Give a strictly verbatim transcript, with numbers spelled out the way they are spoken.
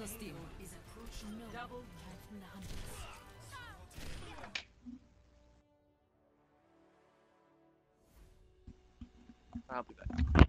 the steam. Is approaching no double from the hunters. I'll be back.